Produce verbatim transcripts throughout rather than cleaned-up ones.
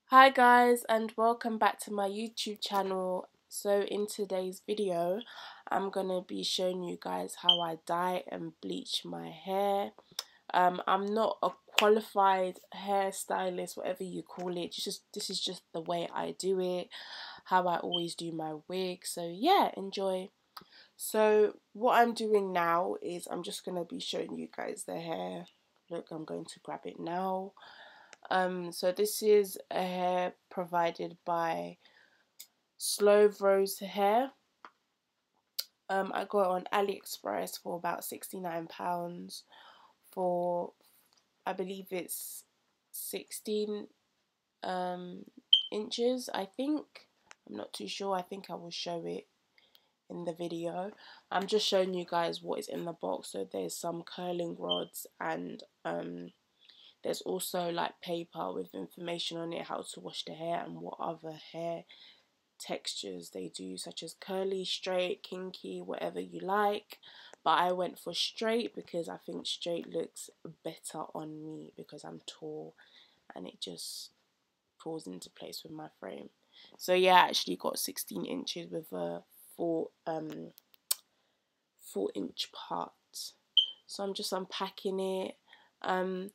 Hi guys, and welcome back to my YouTube channel. So in today's video I'm gonna be showing you guys how I dye and bleach my hair. um I'm not a qualified hairstylist, whatever you call it. Just this is just the way I do it, how I always do my wig. So yeah, enjoy. So what I'm doing now is I'm just gonna be showing you guys the hair. Look, I'm going to grab it now. Um, so this is a hair provided by Slow Rose Hair. Um, I got it on AliExpress for about sixty-nine pounds for, I believe it's sixteen um, inches, I think. I'm not too sure. I think I will show it in the video. I'm just showing you guys what is in the box. So there's some curling rods and um, there's also like paper with information on it, how to wash the hair and what other hair textures they do, such as curly, straight, kinky, whatever you like. But I went for straight because I think straight looks better on me because I'm tall and it just falls into place with my frame. So yeah, I actually got sixteen inches with a four um four inch part. So I'm just unpacking it. Um,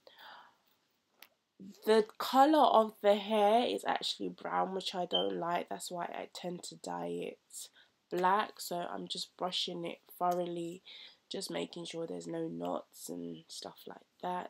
The colour of the hair is actually brown, which I don't like. That's why I tend to dye it black. So I'm just brushing it thoroughly, just making sure there's no knots and stuff like that.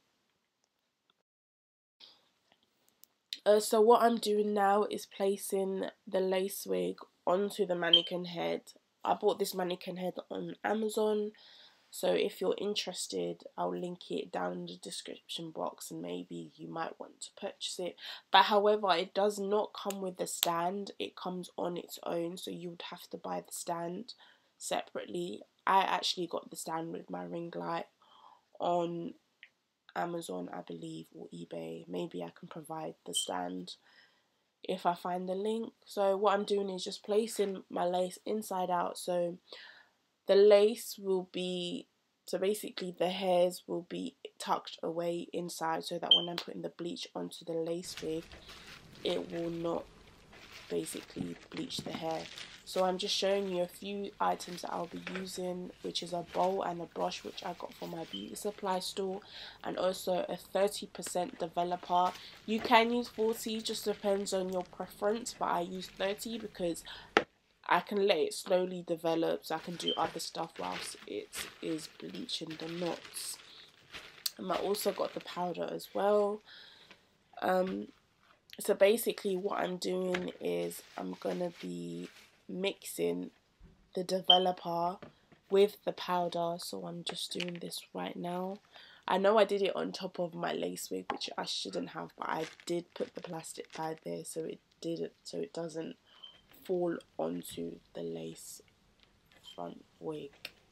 Uh, so what I'm doing now is placing the lace wig onto the mannequin head. I bought this mannequin head on Amazon. So if you're interested, I'll link it down in the description box and maybe you might want to purchase it. But however, it does not come with the stand. It comes on its own, so you would have to buy the stand separately. I actually got the stand with my ring light on Amazon, I believe, or eBay. Maybe I can provide the stand if I find the link. So what I'm doing is just placing my lace inside out. So the lace will be, so basically the hairs will be tucked away inside so that when I'm putting the bleach onto the lace wig, it will not basically bleach the hair. So I'm just showing you a few items that I'll be using, which is a bowl and a brush, which I got from my beauty supply store, and also a thirty percent developer. You can use forty, just depends on your preference, but I use thirty because I can let it slowly develop, so I can do other stuff whilst it is bleaching the knots. And I also got the powder as well. Um, so basically what I'm doing is I'm going to be mixing the developer with the powder. So I'm just doing this right now. I know I did it on top of my lace wig, which I shouldn't have, but I did put the plastic pad there so it did it so it doesn't fall onto the lace front wig.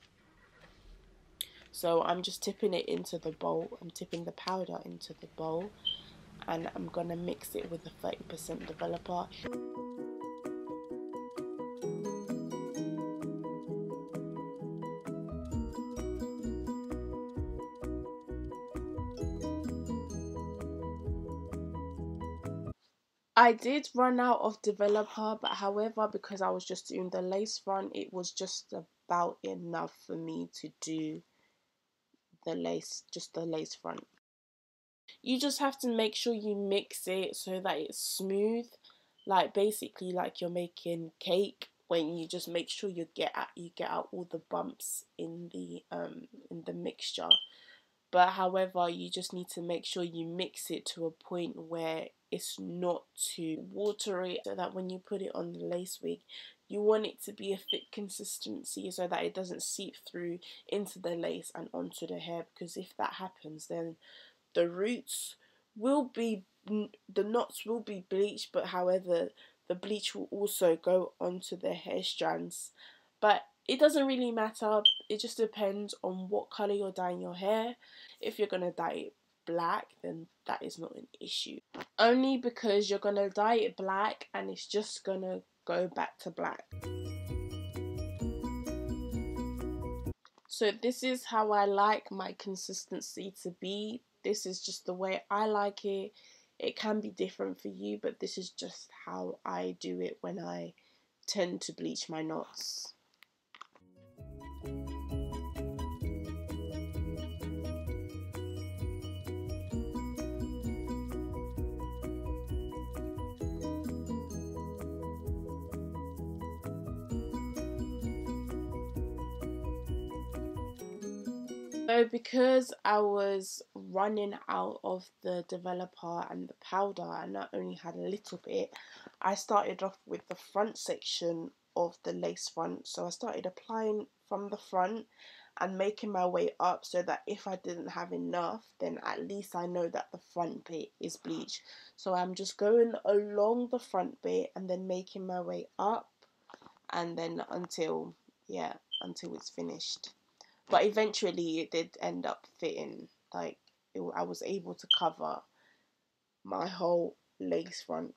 So I'm just tipping it into the bowl. I'm tipping the powder into the bowl and I'm gonna mix it with the thirty percent developer. I did run out of developer, but however, because I was just doing the lace front, it was just about enough for me to do the lace, just the lace front. You just have to make sure you mix it so that it's smooth, like basically like you're making cake, when you just make sure you get out you get out all the bumps in the um in the mixture. But however, you just need to make sure you mix it to a point where it's not too watery, so that when you put it on the lace wig, you want it to be a thick consistency so that it doesn't seep through into the lace and onto the hair, because if that happens, then the roots will be, the knots will be bleached, but however, the bleach will also go onto the hair strands. But it doesn't really matter, it just depends on what colour you're dyeing your hair. If you're going to dye it black, then that is not an issue. Only because you're going to dye it black and it's just going to go back to black. So this is how I like my consistency to be. This is just the way I like it. It can be different for you, but this is just how I do it when I tend to bleach my knots. So because I was running out of the developer and the powder and I only had a little bit, I started off with the front section of the lace front. So I started applying from the front and making my way up, so that if I didn't have enough, then at least I know that the front bit is bleached. So I'm just going along the front bit and then making my way up, and then until, yeah, until it's finished. But eventually it did end up fitting, like it, I was able to cover my whole lace front.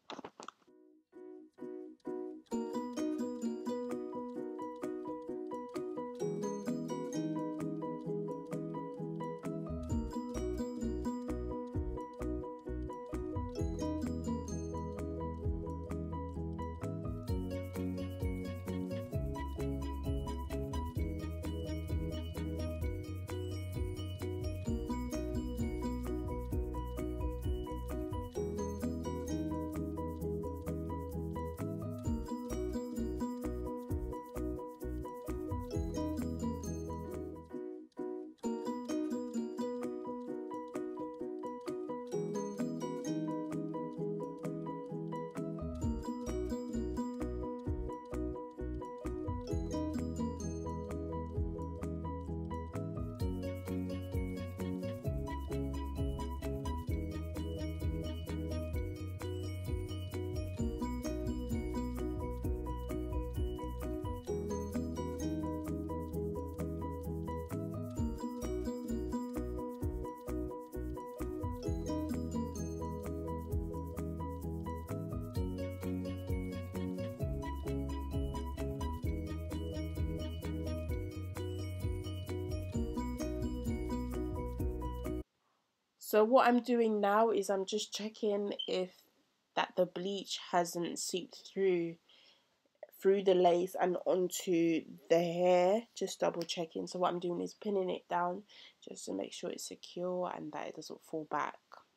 So what I'm doing now is I'm just checking if that the bleach hasn't seeped through through the lace and onto the hair, just double checking. So what I'm doing is pinning it down just to make sure it's secure and that it doesn't fall back.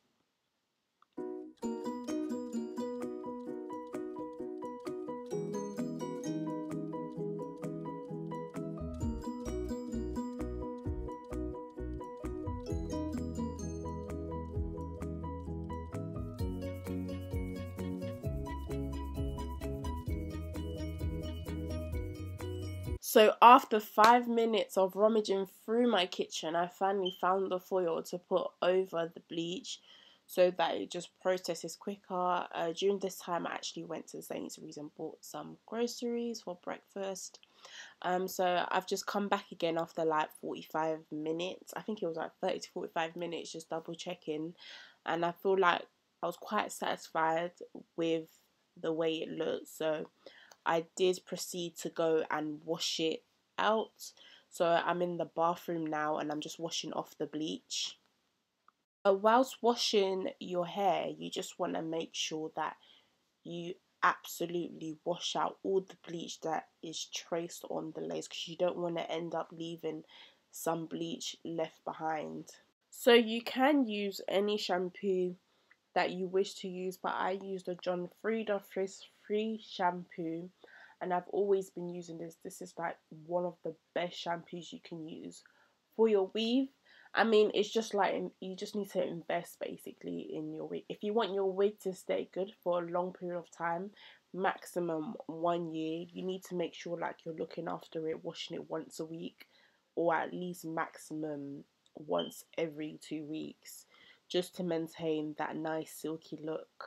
So after five minutes of rummaging through my kitchen, I finally found the foil to put over the bleach so that it just processes quicker. Uh, during this time, I actually went to Sainsbury's and bought some groceries for breakfast. Um, so I've just come back again after like forty-five minutes. I think it was like thirty to forty-five minutes, just double checking. And I feel like I was quite satisfied with the way it looked. So I did proceed to go and wash it out. So I'm in the bathroom now and I'm just washing off the bleach. Uh, whilst washing your hair, you just want to make sure that you absolutely wash out all the bleach that is traced on the lace, because you don't want to end up leaving some bleach left behind. So you can use any shampoo that you wish to use, but I used the John Frieda Frizz Free shampoo and I've always been using this. This is like one of the best shampoos you can use for your weave. I mean, it's just like you just need to invest basically in your wig. If you want your wig to stay good for a long period of time, maximum one year, you need to make sure like you're looking after it, washing it once a week, or at least maximum once every two weeks, just to maintain that nice silky look.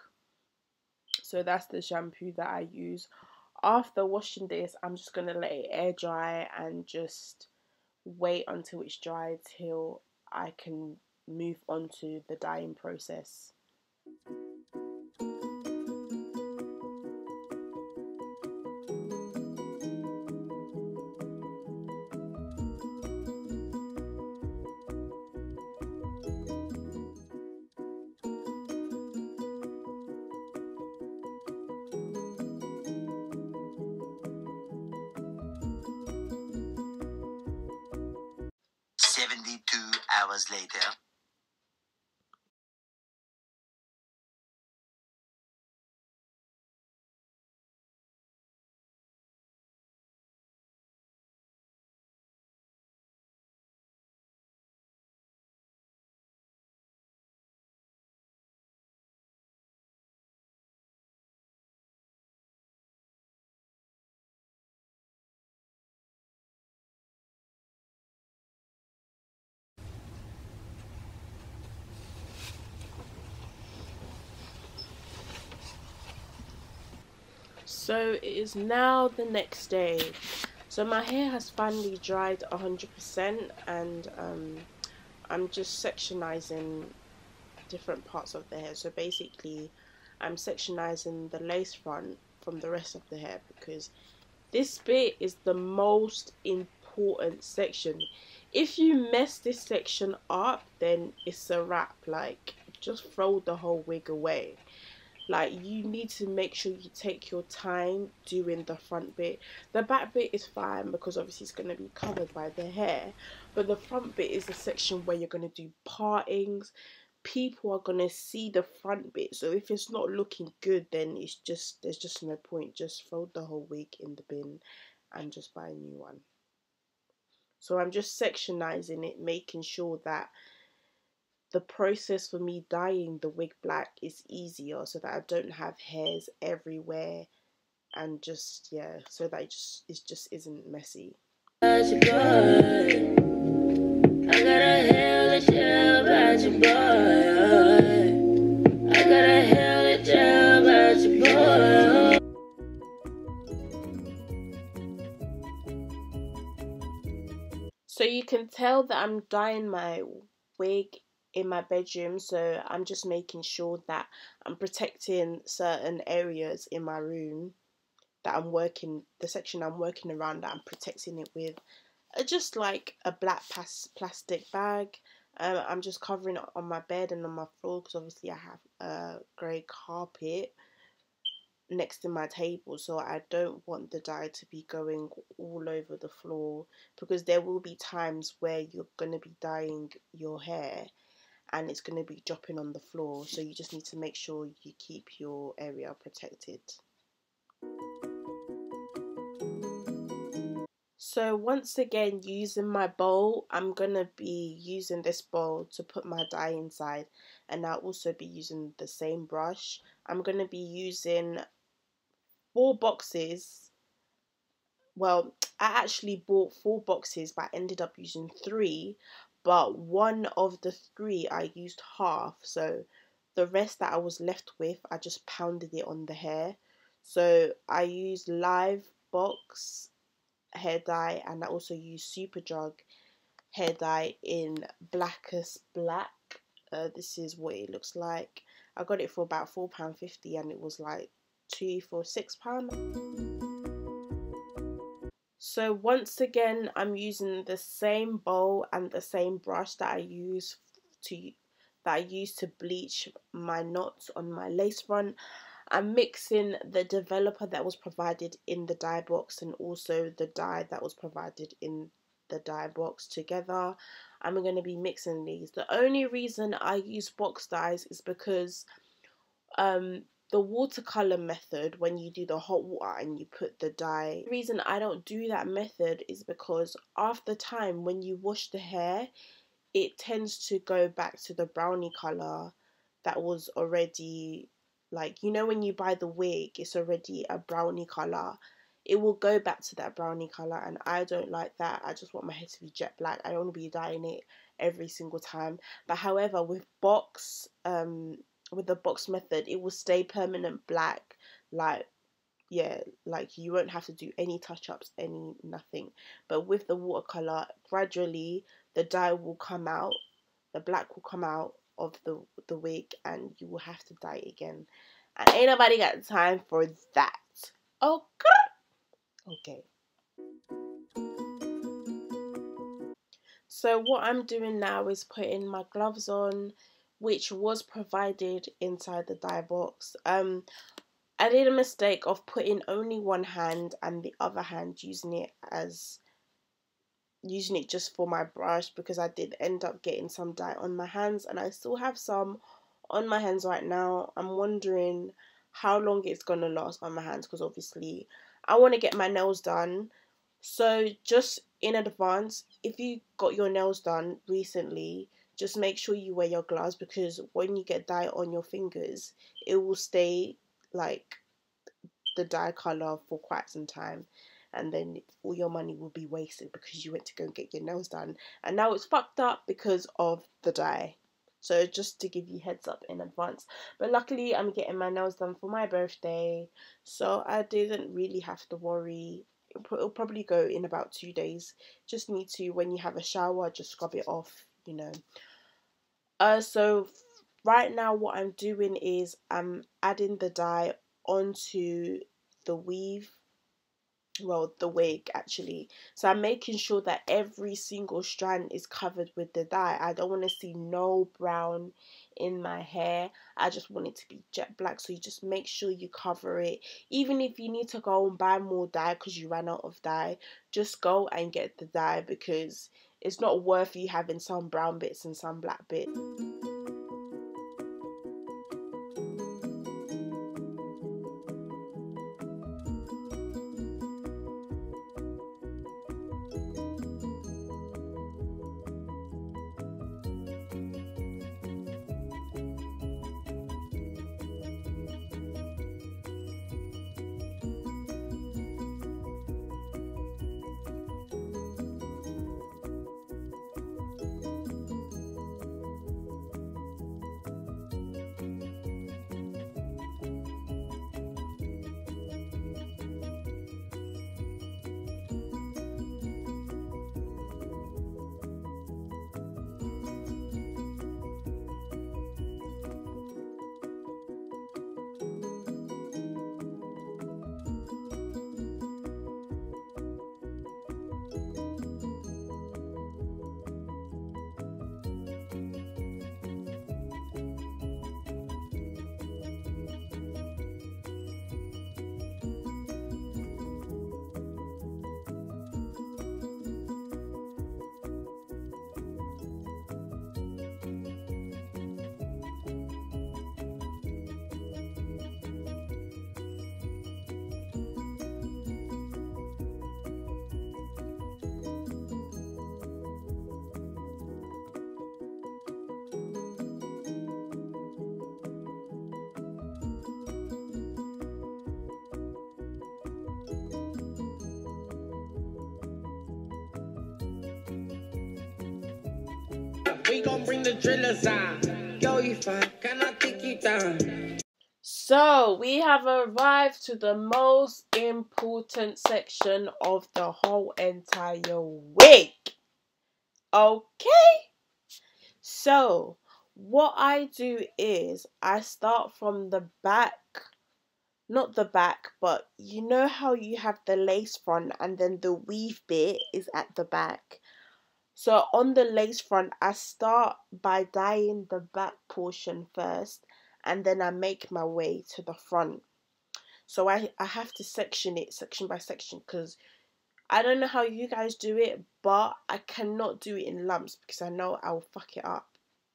So that's the shampoo that I use. After washing this, I'm just going to let it air dry and just wait until it's dry till I can move on to the dyeing process. seventy-two hours later. So it is now the next day. So my hair has finally dried one hundred percent, and um, I'm just sectionizing different parts of the hair. So basically, I'm sectionizing the lace front from the rest of the hair, because this bit is the most important section. If you mess this section up, then it's a wrap. Like, just throw the whole wig away. Like, you need to make sure you take your time doing the front bit. The back bit is fine because obviously it's going to be covered by the hair, but the front bit is the section where you're going to do partings. People are going to see the front bit, so if it's not looking good, then it's just, there's just no point. Just throw the whole wig in the bin and just buy a new one. So I'm just sectionizing it, making sure that the process for me dyeing the wig black is easier, so that I don't have hairs everywhere, and just, yeah, so that it just it just isn't messy. I gotta hell a shell about your boy. I gotta hell a shell about your boy. So you can tell that I'm dyeing my wig in my bedroom, so I'm just making sure that I'm protecting certain areas in my room that I'm working, the section I'm working around, that I'm protecting it with uh, just like a black plastic bag. Um, I'm just covering it on my bed and on my floor, because obviously I have a grey carpet next to my table, so I don't want the dye to be going all over the floor, because there will be times where you're going to be dyeing your hair and it's going to be dropping on the floor, so you just need to make sure you keep your area protected. So once again, using my bowl, I'm going to be using this bowl to put my dye inside, and I'll also be using the same brush. I'm going to be using four boxes. Well, I actually bought four boxes, but I ended up using three, but one of the three I used half, so the rest that I was left with, I just pounded it on the hair. So I used Live Box hair dye, and I also used Superdrug hair dye in Blackest Black. Uh, this is what it looks like. I got it for about four pounds fifty, and it was like two for six pounds. So once again, I'm using the same bowl and the same brush that I use to that I use to bleach my knots on my lace front. I'm mixing the developer that was provided in the dye box and also the dye that was provided in the dye box together. I'm going to be mixing these. The only reason I use box dyes is because um the watercolor method, when you do the hot water and you put the dye, the reason I don't do that method is because after time, when you wash the hair, it tends to go back to the brownie color that was already, like, you know, when you buy the wig, it's already a brownie color. It will go back to that brownie color, and I don't like that. I just want my hair to be jet black. I don't want to be dyeing it every single time. But however, with box um with the box method, it will stay permanent black. Like, yeah, like you won't have to do any touch-ups, any nothing. But with the watercolor, gradually the dye will come out, the black will come out of the the wig, and you will have to dye it again, and ain't nobody got time for that. Okay. Okay. So what I'm doing now is putting my gloves on, which was provided inside the dye box. um I did a mistake of putting only one hand and the other hand using it as using it just for my brush, because I did end up getting some dye on my hands, and I still have some on my hands right now. I'm wondering how long it's gonna last on my hands, because obviously I want to get my nails done. So just in advance, if you got your nails done recently, just make sure you wear your gloves, because when you get dye on your fingers, it will stay like the dye color for quite some time, and then all your money will be wasted because you went to go and get your nails done, and now it's fucked up because of the dye. So just to give you heads up in advance. But luckily I'm getting my nails done for my birthday, so I didn't really have to worry. It'll probably go in about two days. Just need to, when you have a shower, just scrub it off, you know. Uh, so right now what I'm doing is I'm adding the dye onto the weave, well, the wig actually. So I'm making sure that every single strand is covered with the dye. I don't want to see no brown in my hair. I just want it to be jet black. So you just make sure you cover it. Even if you need to go and buy more dye because you ran out of dye, just go and get the dye, because it's not worth you having some brown bits and some black bits. We gon' bring the drillers on. Yo, you fine, can I take you down? So we have arrived to the most important section of the whole entire week. Okay? So what I do is I start from the back, not the back, but you know how you have the lace front and then the weave bit is at the back. So on the lace front, I start by dyeing the back portion first, and then I make my way to the front. So I, I have to section it section by section, because I don't know how you guys do it, but I cannot do it in lumps because I know I'll fuck it up.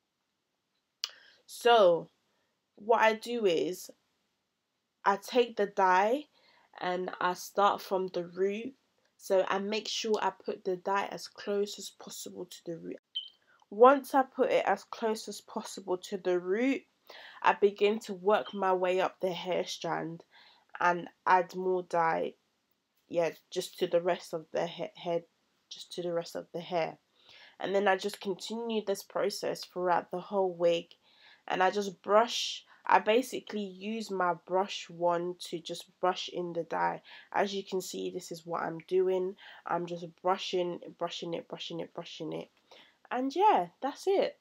So what I do is I take the dye and I start from the root. So I make sure I put the dye as close as possible to the root. Once I put it as close as possible to the root, I begin to work my way up the hair strand and add more dye, yeah, just to the rest of the he head, just to the rest of the hair. And then I just continue this process throughout the whole wig, and I just brush. I basically use my brush wand to just brush in the dye. As you can see, this is what I'm doing. I'm just brushing, brushing it, brushing it, brushing it. And yeah, that's it.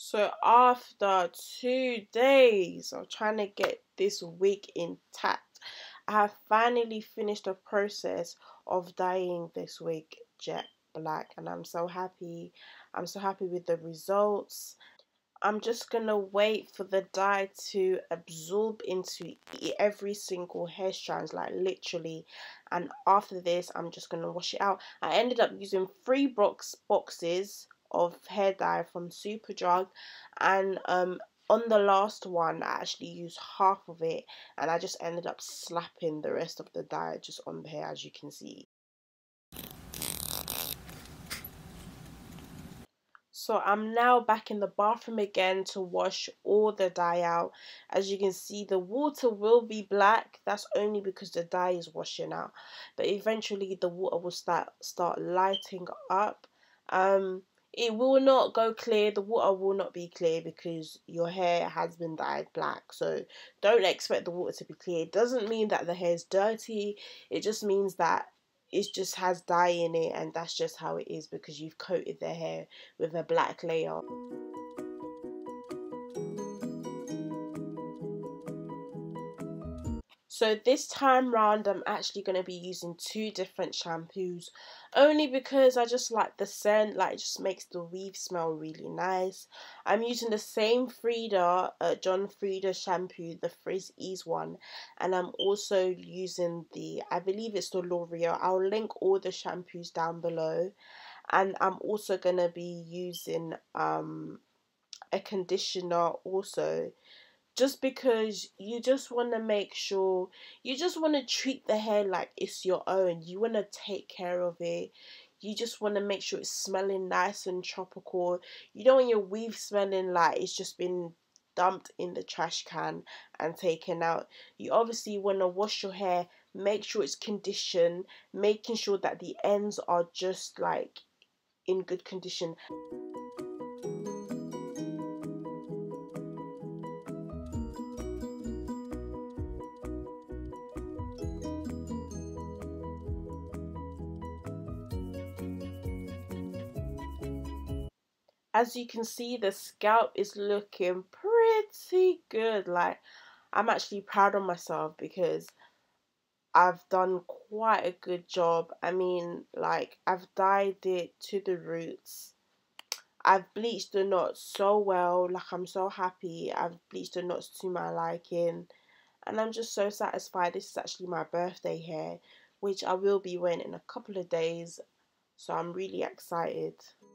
So after two days of trying to get this wig intact, I have finally finished the process of dyeing this wig jet black, and I'm so happy. I'm so happy with the results. I'm just gonna wait for the dye to absorb into every single hair strands, like literally, and after this I'm just gonna wash it out. I ended up using three box boxes of hair dye from Superdrug, and um on the last one I actually used half of it, and I just ended up slapping the rest of the dye just on the hair, as you can see. So I'm now back in the bathroom again to wash all the dye out. As you can see, the water will be black. That's only because the dye is washing out. But eventually the water will start start lighting up. Um, it will not go clear. The water will not be clear because your hair has been dyed black. So don't expect the water to be clear. It doesn't mean that the hair is dirty. It just means that it just has dye in it, and that's just how it is because you've coated their hair with a black layer. So this time round I'm actually going to be using two different shampoos, only because I just like the scent, like it just makes the weave smell really nice. I'm using the same Frida, uh, John Frieda shampoo, the Frizz Ease one, and I'm also using the, I believe it's the L'Oreal. I'll link all the shampoos down below. And I'm also going to be using um, a conditioner also, just because you just want to make sure, you just want to treat the hair like it's your own. You want to take care of it. You just want to make sure it's smelling nice and tropical. You don't want your weave smelling like it's just been dumped in the trash can and taken out. You obviously want to wash your hair, make sure it's conditioned, making sure that the ends are just like in good condition. As you can see, the scalp is looking pretty good. Like, I'm actually proud of myself because I've done quite a good job. I mean, like, I've dyed it to the roots. I've bleached the knots so well. Like, I'm so happy. I've bleached the knots to my liking. And I'm just so satisfied. This is actually my birthday hair, which I will be wearing in a couple of days. So I'm really excited.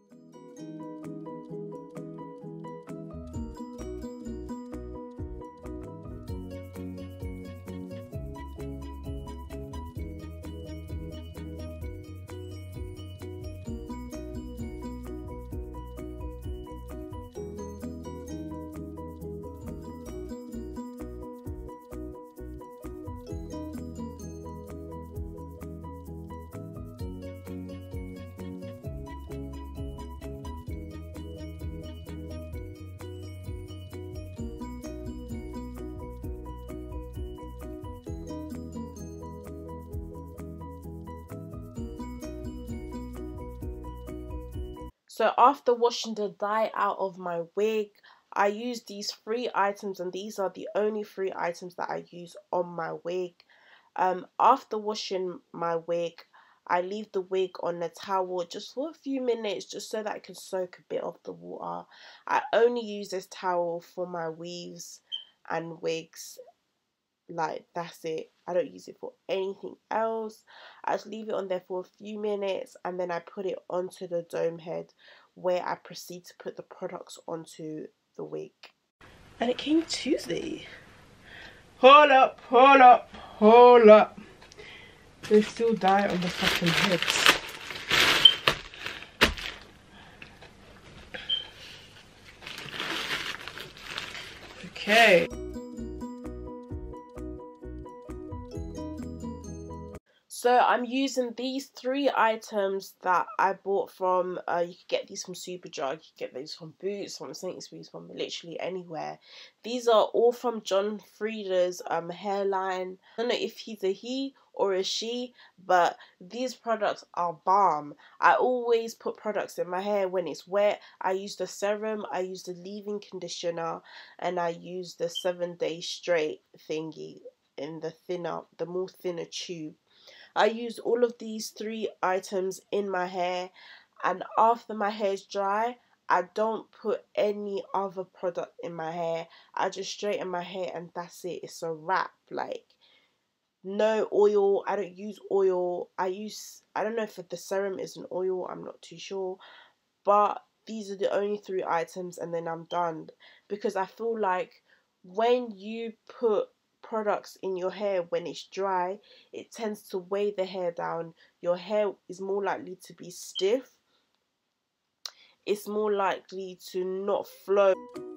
So after washing the dye out of my wig, I used these three items, and these are the only three items that I use on my wig. Um, after washing my wig, I leave the wig on the towel just for a few minutes, just so that it can soak a bit of the water. I only use this towel for my weaves and wigs. Like, that's it. I don't use it for anything else. I just leave it on there for a few minutes, and then I put it onto the dome head, where I proceed to put the products onto the wig. And it came Tuesday. Hold up, hold up, hold up. There's still dye on the fucking heads. Okay. So I'm using these three items that I bought from, uh, you could get these from Superdrug, you could get these from Boots, from Sainsbury's, from literally anywhere. These are all from John Frieda's um, hairline. I don't know if he's a he or a she, but these products are bomb. I always put products in my hair when it's wet. I use the serum, I use the leave-in conditioner, and I use the seven day straight thingy in the thinner, the more thinner tube. I use all of these three items in my hair, and after my hair is dry, I don't put any other product in my hair. I just straighten my hair and that's it. It's a wrap. Like, no oil. I don't use oil. I use, I don't know if the serum is an oil, I'm not too sure, but these are the only three items and then I'm done. Because I feel like when you put products in your hair when it's dry, it tends to weigh the hair down. Your hair is more likely to be stiff. It's more likely to not flow.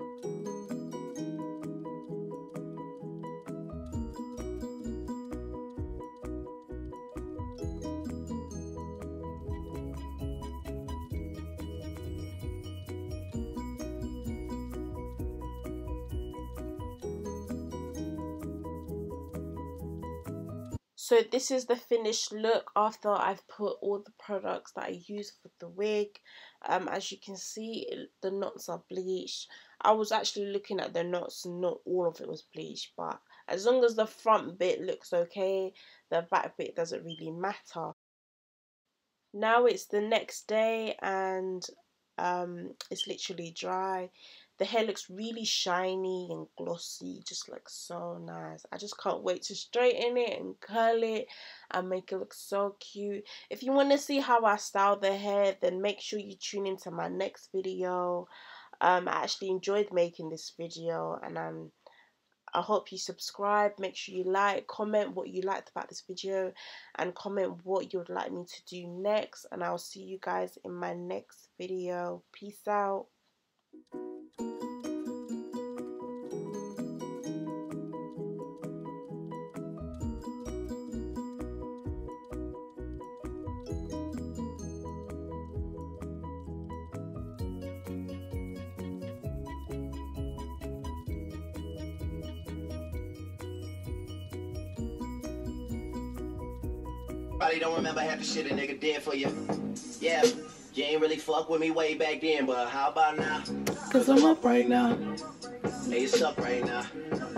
So this is the finished look after I've put all the products that I use for the wig. Um, as you can see, it, the knots are bleached. I was actually looking at the knots and not all of it was bleached, but as long as the front bit looks okay, the back bit doesn't really matter. Now it's the next day and um, it's literally dry. The hair looks really shiny and glossy, just looks so nice. I just can't wait to straighten it and curl it and make it look so cute. If you want to see how I style the hair, then make sure you tune into my next video. Um, I actually enjoyed making this video, and um, I hope you subscribe. Make sure you like, comment what you liked about this video, and comment what you would like me to do next. And I'll see you guys in my next video. Peace out. Probably don't remember half the shit a nigga did for you. Yeah, you ain't really fuck with me way back then, but how about now? Cause I'm up right now. Hey, it's up right now.